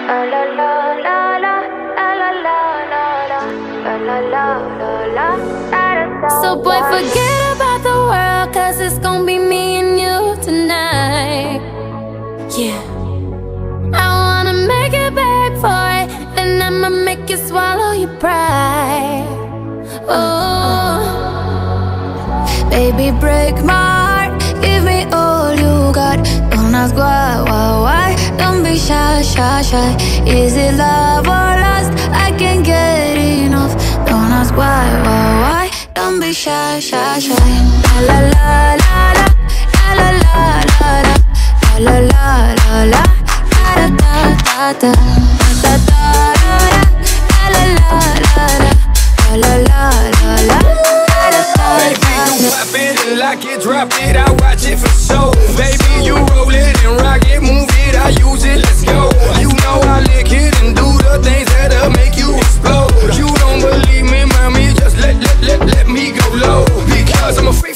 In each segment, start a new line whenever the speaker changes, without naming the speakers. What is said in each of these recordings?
So boy, forget about the world, cause it's gonna be me and you tonight. Yeah, I wanna make it back for it, then I'ma make you swallow your pride. Oh, baby, break my heart, give me all you got. Don't ask why, don't be shy. Is it love or lust? I can't get enough. Don't ask why, don't be shy. La la la la la, la la la la, la la la la, da da da da da da da, la la la la la, la la la la.
Baby, you pop it and lock it, drop it, I watch it for show. Baby, you roll it and rock it, move it, I use it, let's go. You know I lick it and do the things that'll make you explode. You don't believe me, mommy, just let me go low. Because I'm a freak,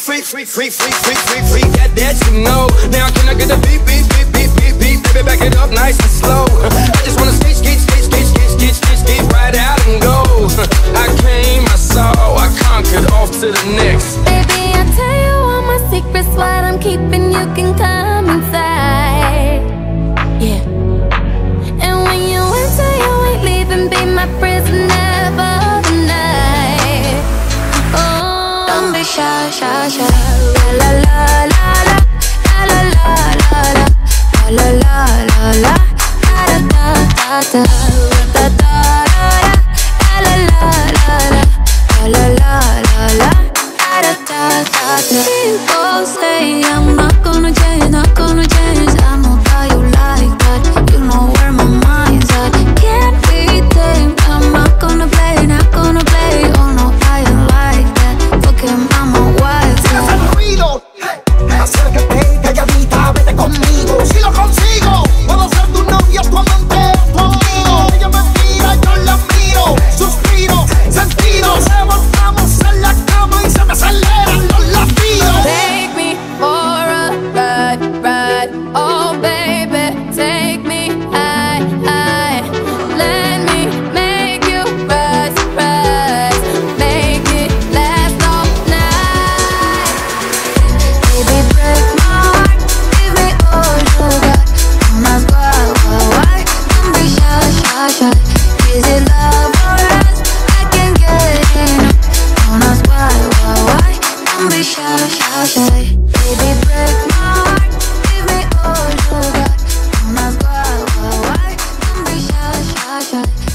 that you know. Now can I get the beep, baby, back it up nice and slow. I just wanna skate right out and go. I came, I saw, I conquered, off to the next.
Baby, I'll tell you all my secrets, what I'm keeping, you can come inside. Yeah. And when you enter, you ain't leaving, be my prisoner for the night. Oh, don't be shy. La la la la, la la la la, la la la la, da da da da da, la la la la, la la la la, da da da. People say I'm not gonna change. I know that you like that. You know where my mind's at. Can't be tamed. I'm not gonna play. Oh no, I ain't like that. Fucking mama, wild.
Ruido, acércate, calladita, vete conmigo. Si lo consigo, puedo ser tu novio, tu amante, tu amigo. Ella me mira, yo la miro, suspiro, sentido. Se montamos en la cama y se me aceleran los latidos.
Take me for a ride, oh baby, take me high. Let me make you rise, make it last all night. Baby, break my heart, give me all you got. Don't ask why, don't be shy. Is it love or lust? I can't get enough. Don't ask why, don't be shy. Baby, break my heart, give me all you got. Don't ask why, don't be shy.